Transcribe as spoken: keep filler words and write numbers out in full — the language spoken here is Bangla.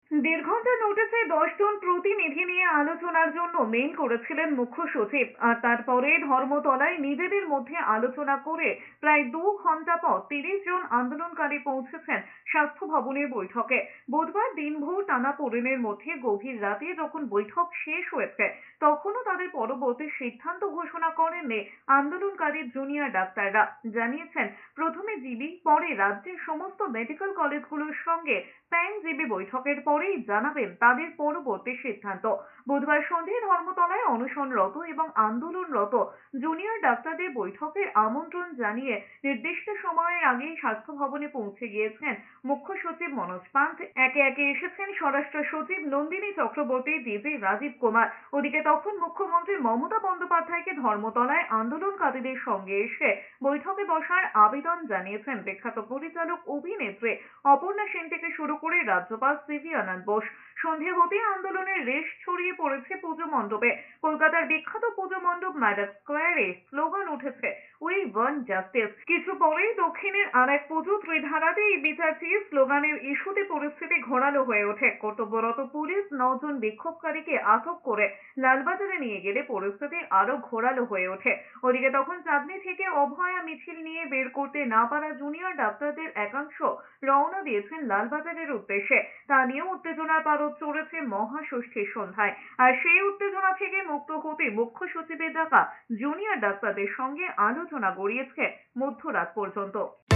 দেড় ঘন্টার নোটিশে দশ জন প্রতিনিধি নিয়ে আলোচনার জন্য মেইল করেছিলেন মুখ্য সচিব, আর তারপরে ধর্মতলায় নিজেদের মধ্যে আলোচনা করে প্রায় দু ঘন্টা পর তিরিশ জন আন্দোলনকারী পৌঁছেছেন স্বাস্থ্য ভবনের বৈঠকে। বুধবার দিনভর টানাপোড়েনের মধ্যে গভীর রাতে যখন বৈঠক শেষ হয়েছে, তখনও তাদের পরবর্তী সিদ্ধান্ত ঘোষণা করেননি আন্দোলনকারী জুনিয়র ডাক্তাররা। জানিয়েছেন, প্রথমে জিবি, পরে রাজ্যের সমস্ত মেডিকেল কলেজগুলোর সঙ্গে প্যান জিবি বৈঠকের পরেই জানাবেন তাদের পরবর্তী সিদ্ধান্ত। বুধবার সন্ধ্যায় ধর্মতলায় অনশনরত এবং আন্দোলনরত জুনিয়র ডাক্তারদের বৈঠকের আমন্ত্রণ জানিয়ে নির্দিষ্ট সময়ের আগেই স্বাস্থ্য ভবনে পৌঁছে গিয়েছেন মুখ্য সচিব মনোজ পান্থ। একে একে এসেছেন স্বরাষ্ট্র সচিব নন্দিনী চক্রবর্তী, ডিজি রাজীব কুমার। ওদিকে তখন মুখ্যমন্ত্রী মমতা বন্দ্যোপাধ্যায়কে ধর্মতলায় আন্দোলনকারীদের সঙ্গে এসে বৈঠকে বসার আবেদন জানিয়েছেন বিখ্যাত পরিচালক অভিনেত্রী অপর্ণা সেন থেকে শুরু করে রাজ্যপাল সিভি আনন্দ বোস। সন্ধে হতে আন্দোলনের রেশ ছড়িয়ে পড়েছে পুজো মণ্ডপে। কলকাতার বিখ্যাত পুজো মণ্ডপ ম্যাডাক স্কোয়ারে স্লোগান উঠেছে, উই ওয়ান্ট জাস্টিস। কিছু পরেই দক্ষিণের আর এক পুজো ত্রিধারাতে এই বিচার চেয়ে স্লোগানের ইস্যুতে পরিস্থিতি ঘোরালো হয়ে ওঠে। কর্তব্যরত পুলিশ নজন বিক্ষোভকারীকে আটক করে লালবাজারে নিয়ে গেলে পরিস্থিতি আরো ঘোরালো হয়ে ওঠে। ওদিকে তখন চাঁদনী থেকে অভয়া মিছিল নিয়ে বের করতে না পারা জুনিয়র ডাক্তারদের একাংশ রওনা দিয়েছেন লালবাজারের উদ্দেশ্যে। তা নিয়েও উত্তেজনার পারদ চড়েছে মহাষষ্ঠীর সন্ধ্যায়। আর সেই উত্তেজনা থেকে মুক্ত হতে মুখ্য সচিবের ডাকা জুনিয়র ডাক্তারদের সঙ্গে আলোচনা গড়িয়েছে মধ্যরাত পর্যন্ত।